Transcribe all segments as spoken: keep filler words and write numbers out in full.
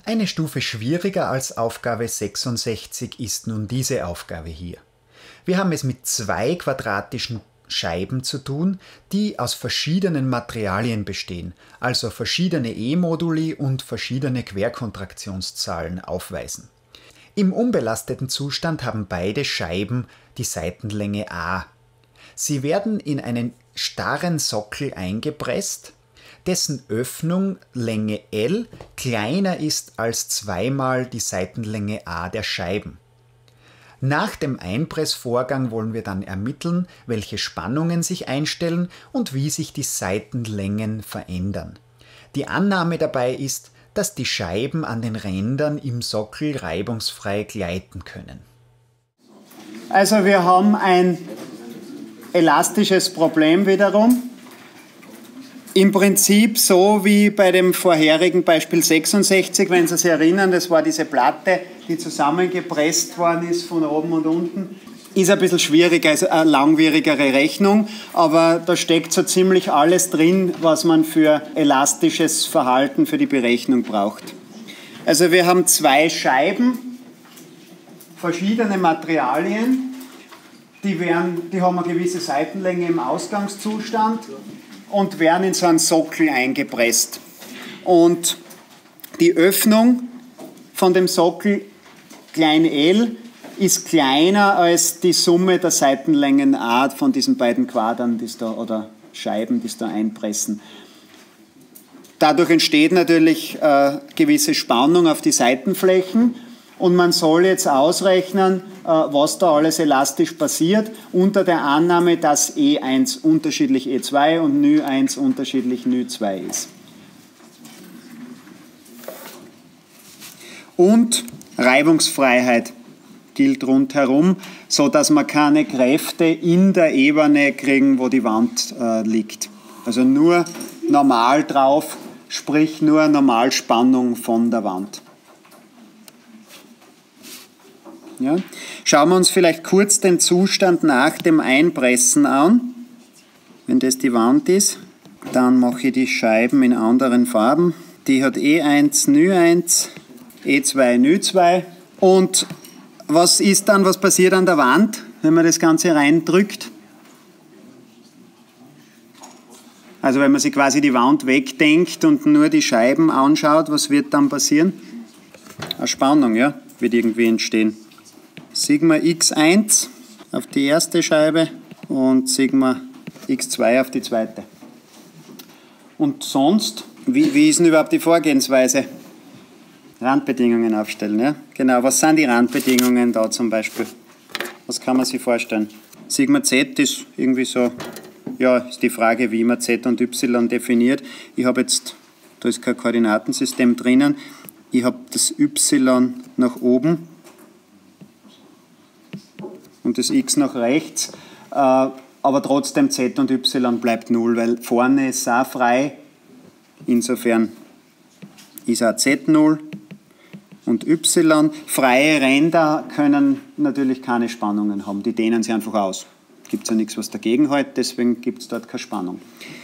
Eine Stufe schwieriger als Aufgabe sechsundsechzig ist nun diese Aufgabe hier. Wir haben es mit zwei quadratischen Scheiben zu tun, die aus verschiedenen Materialien bestehen, also verschiedene E-Moduli und verschiedene Querkontraktionszahlen aufweisen. Im unbelasteten Zustand haben beide Scheiben die Seitenlänge a. Sie werden in einen starren Sockel eingepresst, dessen Öffnung Länge L kleiner ist als zweimal die Seitenlänge a der Scheiben. Nach dem Einpressvorgang wollen wir dann ermitteln, welche Spannungen sich einstellen und wie sich die Seitenlängen verändern. Die Annahme dabei ist, dass die Scheiben an den Rändern im Sockel reibungsfrei gleiten können. Also wir haben ein elastisches Problem wiederum. Im Prinzip so wie bei dem vorherigen Beispiel sechsundsechzig, wenn Sie sich erinnern, das war diese Platte, die zusammengepresst worden ist von oben und unten. Ist ein bisschen schwieriger, also eine langwierigere Rechnung, aber da steckt so ziemlich alles drin, was man für elastisches Verhalten für die Berechnung braucht. Also wir haben zwei Scheiben, verschiedene Materialien, die, werden, die haben eine gewisse Seitenlänge im Ausgangszustand und werden in so einen Sockel eingepresst. Und die Öffnung von dem Sockel klein l ist kleiner als die Summe der Seitenlängen a von diesen beiden Quadern die's da, oder Scheiben, die es da einpressen. Dadurch entsteht natürlich äh, gewisse Spannung auf die Seitenflächen und man soll jetzt ausrechnen, äh, was da alles elastisch passiert, unter der Annahme, dass E eins unterschiedlich E zwei und N eins unterschiedlich N zwei ist. Und Reibungsfreiheit gilt rundherum, sodass wir keine Kräfte in der Ebene kriegen, wo die Wand äh, liegt. Also nur normal drauf, sprich nur Normalspannung von der Wand. Ja. Schauen wir uns vielleicht kurz den Zustand nach dem Einpressen an. Wenn das die Wand ist, dann mache ich die Scheiben in anderen Farben. Die hat E eins, N eins, E zwei, N zwei. Und was ist dann, was passiert an der Wand, wenn man das Ganze reindrückt? Also wenn man sich quasi die Wand wegdenkt und nur die Scheiben anschaut, was wird dann passieren? Eine Spannung, ja, wird irgendwie entstehen. Sigma x eins auf die erste Scheibe und Sigma x zwei auf die zweite. Und sonst, wie, wie ist denn überhaupt die Vorgehensweise? Randbedingungen aufstellen, ja? Genau, was sind die Randbedingungen da zum Beispiel? Was kann man sich vorstellen? Sigma z ist irgendwie so, ja, ist die Frage, wie man z und y definiert. Ich habe jetzt, da ist kein Koordinatensystem drinnen, ich habe das y nach oben und das x nach rechts, äh, aber trotzdem z und y bleibt null, weil vorne ist es auch frei, insofern ist auch z null. Und y. Freie Ränder können natürlich keine Spannungen haben, die dehnen sich einfach aus. Gibt es ja nichts, was dagegen hält, deswegen gibt es dort keine Spannung.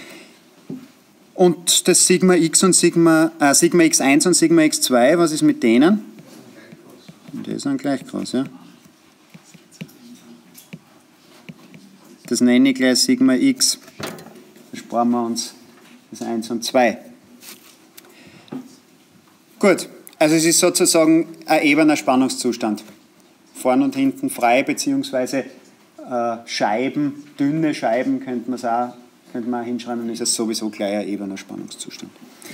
Und das Sigma x und Sigma, äh, Sigma x eins und Sigma x zwei, was ist mit denen? Die sind gleich groß, ja. Das nenne ich gleich Sigma x. Da sparen wir uns das eins und zwei. Gut. Also es ist sozusagen ein ebener Spannungszustand. Vorn und hinten frei, beziehungsweise äh, Scheiben, dünne Scheiben könnte man es auch, könnte man auch hinschreiben, dann ist es sowieso gleich ein ebener Spannungszustand.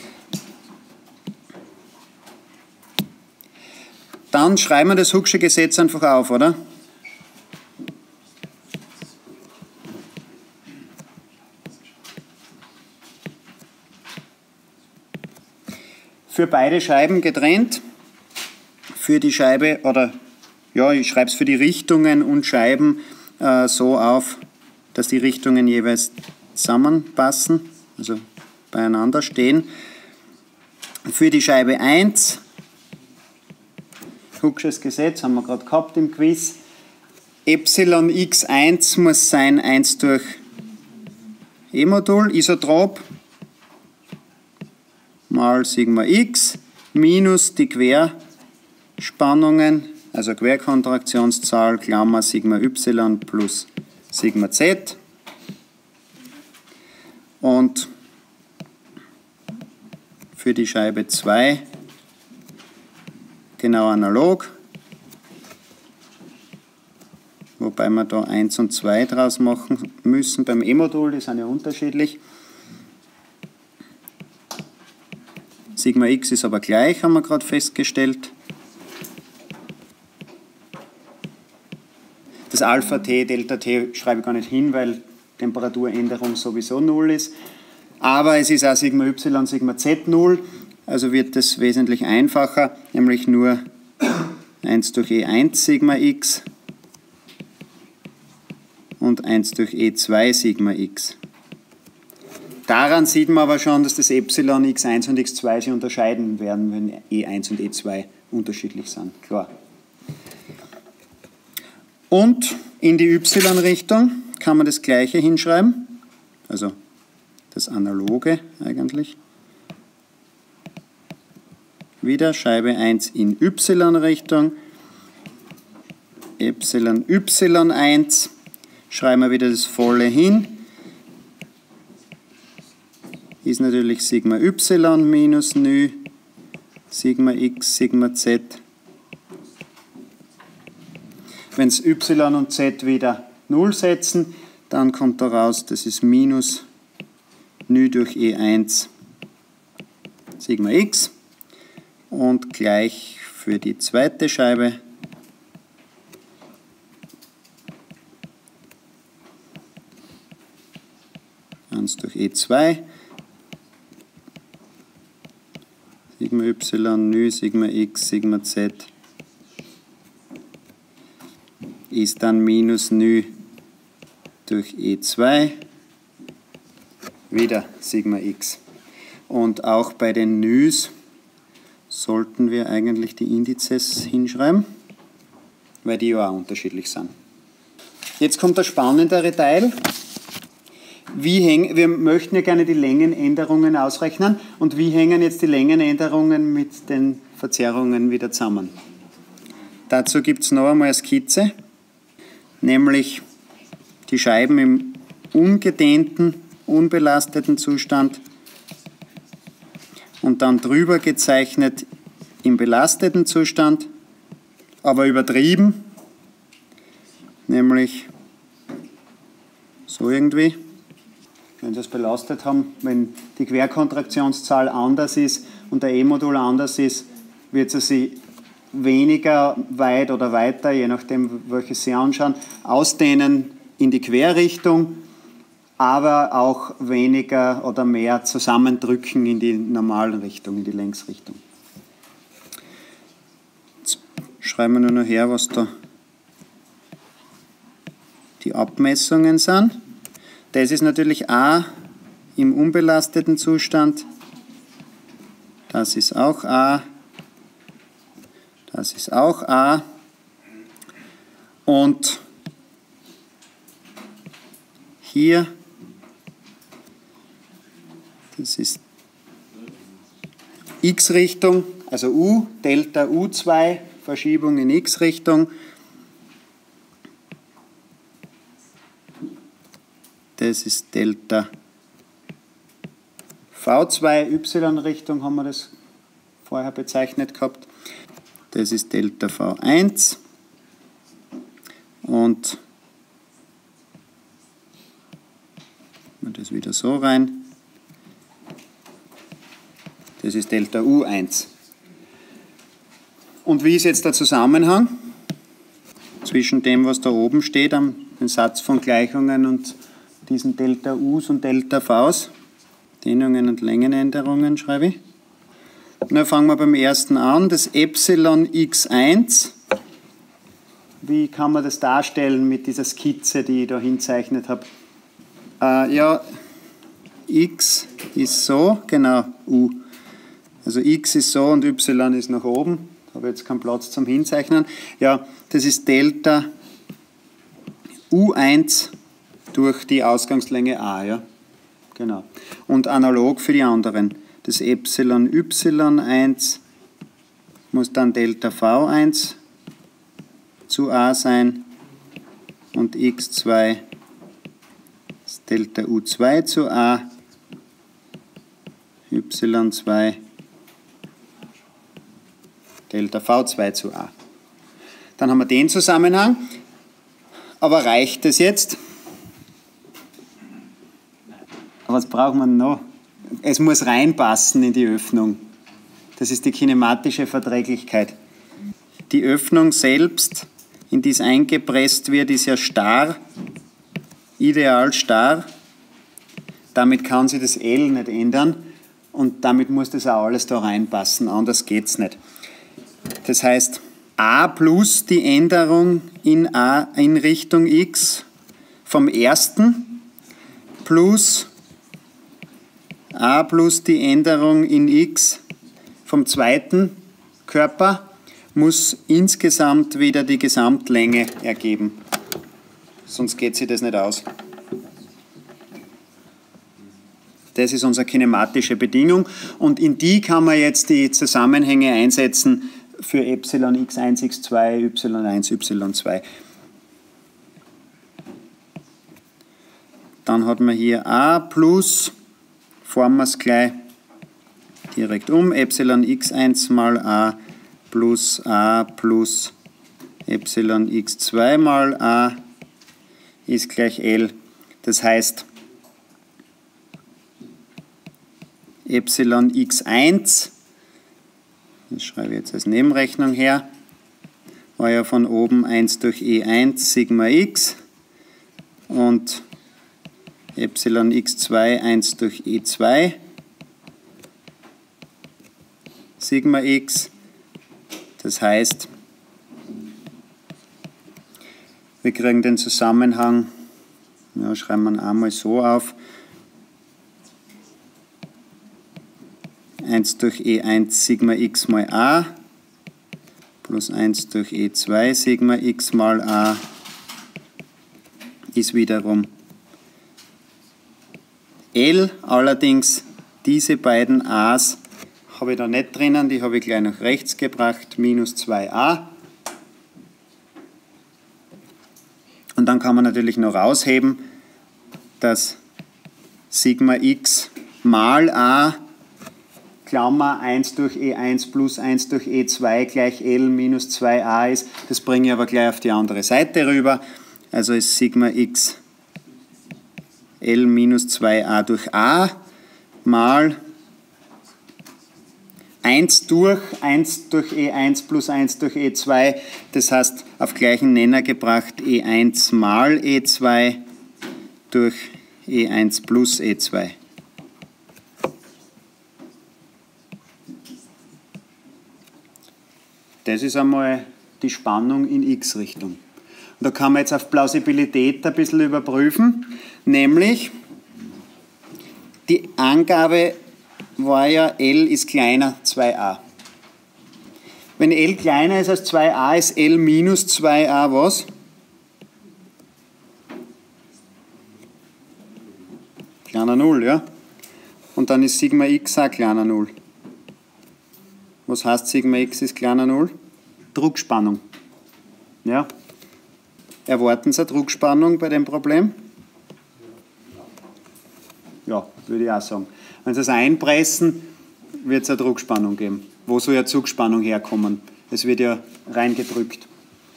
Dann schreiben wir das Hooke'sche Gesetz einfach auf, oder? Für beide Scheiben getrennt, für die Scheibe, oder ja, ich schreibe es für die Richtungen und Scheiben äh, so auf, dass die Richtungen jeweils zusammenpassen, also beieinander stehen. Für die Scheibe eins, Hooke'sches Gesetz, haben wir gerade gehabt im Quiz, Epsilon x eins muss sein eins durch E-Modul, isotrop, mal Sigma x, minus die Querspannungen, also Querkontraktionszahl, Klammer Sigma y plus Sigma z. Und für die Scheibe zwei genau analog, wobei wir da eins und zwei draus machen müssen beim E-Modul, die sind ja unterschiedlich. Sigma x ist aber gleich, haben wir gerade festgestellt. Das Alpha T, Delta T schreibe ich gar nicht hin, weil Temperaturänderung sowieso null ist. Aber es ist auch Sigma y, Sigma z null, also wird das wesentlich einfacher, nämlich nur eins durch E eins Sigma x und eins durch E zwei Sigma x. Daran sieht man aber schon, dass das Epsilon x eins und x zwei sich unterscheiden werden, wenn E eins und E zwei unterschiedlich sind. Klar. Und in die y-Richtung kann man das gleiche hinschreiben, also das Analoge eigentlich. Wieder Scheibe eins in y-Richtung, Epsilon y eins, schreiben wir wieder das volle hin, ist natürlich Sigma y minus ν, Sigma x, Sigma z. Wenn es y und z wieder null setzen, dann kommt da raus, das ist minus ν durch E eins Sigma x und gleich für die zweite Scheibe eins durch E zwei Sigma y, ν, Sigma x, Sigma z ist dann minus ν durch E zwei, wieder Sigma x. Und auch bei den νs sollten wir eigentlich die Indizes hinschreiben, weil die ja auch unterschiedlich sind. Jetzt kommt der spannendere Teil. Wie häng, wir möchten ja gerne die Längenänderungen ausrechnen. Und wie hängen jetzt die Längenänderungen mit den Verzerrungen wieder zusammen? Dazu gibt es noch einmal eine Skizze, nämlich die Scheiben im ungedehnten, unbelasteten Zustand und dann drüber gezeichnet im belasteten Zustand, aber übertrieben, nämlich so irgendwie. Wenn Sie das belastet haben, wenn die Querkontraktionszahl anders ist und der E-Modul anders ist, wird sie sich weniger weit oder weiter, je nachdem, welches Sie anschauen, ausdehnen in die Querrichtung, aber auch weniger oder mehr zusammendrücken in die normale Richtung, in die Längsrichtung. Jetzt schreiben wir nur noch her, was da die Abmessungen sind. Das ist natürlich A im unbelasteten Zustand, das ist auch A, das ist auch A und hier, das ist X-Richtung, also U, Delta U zwei, Verschiebung in X-Richtung. Das ist Delta V zwei, Y-Richtung haben wir das vorher bezeichnet gehabt. Das ist Delta V eins und das wieder so rein. Das ist Delta U eins. Und wie ist jetzt der Zusammenhang zwischen dem, was da oben steht, am Satz von Gleichungen und diesen Delta U's und Delta V's? Dehnungen und Längenänderungen schreibe ich. Na, fangen wir beim ersten an, das Epsilon x eins. Wie kann man das darstellen mit dieser Skizze, die ich da hinzeichnet habe? Äh, ja, x ist so, genau, u. Also x ist so und y ist nach oben. Da habe ich jetzt keinen Platz zum Hinzeichnen. Ja, das ist Delta U eins durch die Ausgangslänge a, ja. Genau. Und analog für die anderen. Das Epsilon y eins muss dann Delta V eins zu a sein und x zwei ist Delta U zwei zu a, y zwei Delta V zwei zu a. Dann haben wir den Zusammenhang. Aber reicht das jetzt? Was braucht man noch? Es muss reinpassen in die Öffnung. Das ist die kinematische Verträglichkeit. Die Öffnung selbst, in die es eingepresst wird, ist ja starr, ideal starr. Damit kann sich das L nicht ändern und damit muss das auch alles da reinpassen, anders geht es nicht. Das heißt, a plus die Änderung in, a, in Richtung x vom ersten plus a plus die Änderung in x vom zweiten Körper muss insgesamt wieder die Gesamtlänge ergeben. Sonst geht sich das nicht aus. Das ist unsere kinematische Bedingung und in die kann man jetzt die Zusammenhänge einsetzen für Epsilon x eins, x zwei, y eins, y zwei. Dann hat man hier a plus, formen wir es gleich direkt um, Epsilon x eins mal a plus a plus Epsilon x zwei mal a ist gleich L. Das heißt, Epsilon x eins, das schreibe ich jetzt als Nebenrechnung her, war ja von oben eins durch E eins Sigma x und Epsilon x zwei eins durch E zwei Sigma x. Das heißt, wir kriegen den Zusammenhang, ja, schreiben wir ihn einmal so auf, eins durch E eins Sigma x mal a plus eins durch E zwei Sigma x mal a ist wiederum L. Allerdings diese beiden a's habe ich da nicht drinnen, die habe ich gleich nach rechts gebracht, minus zwei a. Und dann kann man natürlich noch rausheben, dass Sigma x mal a Klammer eins durch E eins plus eins durch E zwei gleich L minus zwei a ist. Das bringe ich aber gleich auf die andere Seite rüber. Also ist Sigma x L minus zwei a durch a mal eins durch eins durch E eins plus eins durch E zwei. Das heißt, auf gleichen Nenner gebracht E eins mal E zwei durch E eins plus E zwei. Das ist einmal die Spannung in x-Richtung. Und da kann man jetzt auf Plausibilität ein bisschen überprüfen, nämlich die Angabe war ja, L ist kleiner zwei a. Wenn L kleiner ist als zwei a, ist L minus zwei a was? Kleiner null, ja? Und dann ist Sigma x auch kleiner null. Was heißt Sigma x ist kleiner null? Druckspannung. Ja? Erwarten Sie eine Druckspannung bei dem Problem? Ja, würde ich auch sagen. Wenn Sie es einpressen, wird es eine Druckspannung geben. Wo soll ja Zugspannung herkommen? Es wird ja reingedrückt.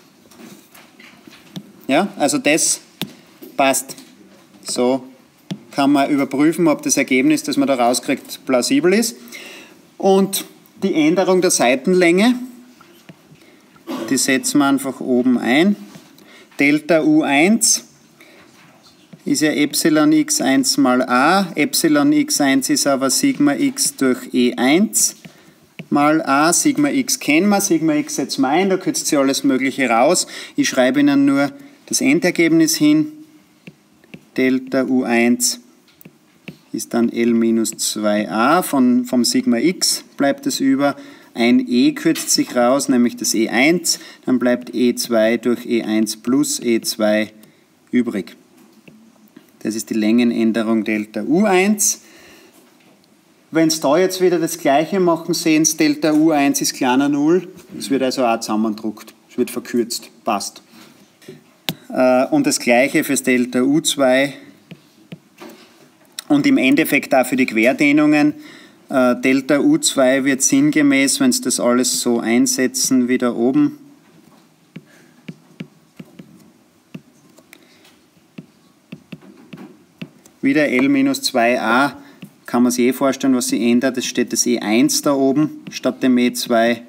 Ja, also das passt. So kann man überprüfen, ob das Ergebnis, das man da rauskriegt, plausibel ist. Und die Änderung der Seitenlänge, die setzen wir einfach oben ein. Delta U eins ist ja Epsilon x eins mal a. Epsilon x eins ist aber Sigma x durch E eins mal a. Sigma x kennen wir, Sigma x setzen wir ein, da kürzt sich alles Mögliche raus. Ich schreibe Ihnen nur das Endergebnis hin. Delta U eins ist dann L minus zwei a, von, vom Sigma x bleibt es über, ein E kürzt sich raus, nämlich das E eins, dann bleibt E zwei durch E eins plus E zwei übrig. Das ist die Längenänderung Delta U eins. Wenn Sie da jetzt wieder das Gleiche machen, sehen Sie, Delta U eins ist kleiner null. Es wird also auch zusammendruckt. Es wird verkürzt. Passt. Und das Gleiche fürs Delta U zwei. Und im Endeffekt auch für die Querdehnungen. Delta U zwei wird sinngemäß, wenn Sie das alles so einsetzen, wie da oben. Wieder L minus zwei a. Kann man sich eh vorstellen, was sich ändert. Es steht das E eins da oben statt dem E zwei.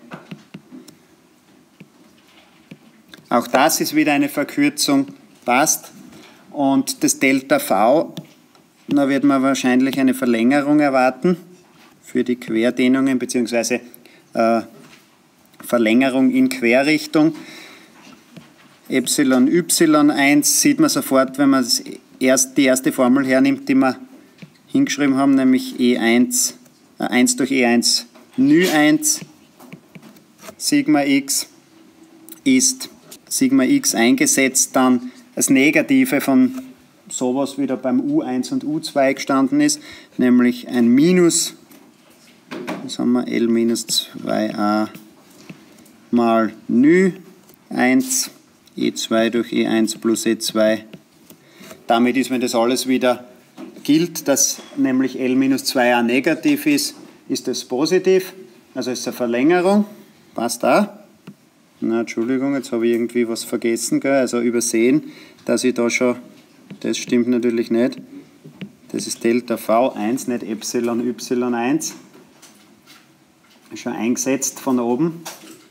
Auch das ist wieder eine Verkürzung. Passt. Und das Delta V, da wird man wahrscheinlich eine Verlängerung erwarten für die Querdehnungen bzw. Äh, Verlängerung in Querrichtung. Epsilon Y eins sieht man sofort, wenn man das erst, die erste Formel hernimmt, die wir hingeschrieben haben, nämlich E eins, äh, eins durch E eins Nü eins, Sigma x ist Sigma x eingesetzt, dann das Negative von sowas wieder beim U eins und U zwei gestanden ist, nämlich ein Minus, was haben wir, L minus zwei a mal Nü eins, E zwei durch E eins plus E zwei. Damit ist, wenn das alles wieder gilt, dass nämlich L minus zwei a negativ ist, ist das positiv, also ist eine Verlängerung, passt da. Na, Entschuldigung, jetzt habe ich irgendwie was vergessen, gell? Also übersehen, dass ich da schon, das stimmt natürlich nicht, das ist Delta V eins, nicht Epsilon Y eins, schon eingesetzt von oben.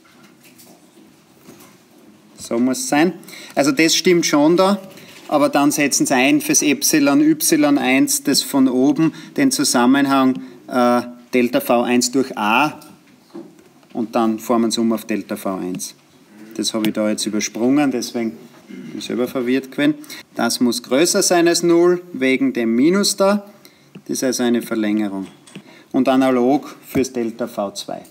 So muss es sein. Also das stimmt schon da. Aber dann setzen Sie ein fürs Epsilon Y eins, das von oben den Zusammenhang äh, Delta V eins durch A und dann formen Sie um auf Delta V eins. Das habe ich da jetzt übersprungen, deswegen bin ich selber verwirrt gewesen. Das muss größer sein als null, wegen dem Minus da. Das ist also eine Verlängerung. Und analog fürs Delta V zwei.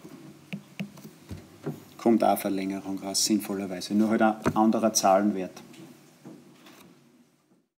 Kommt auch Verlängerung raus, sinnvollerweise, nur halt ein anderer Zahlenwert.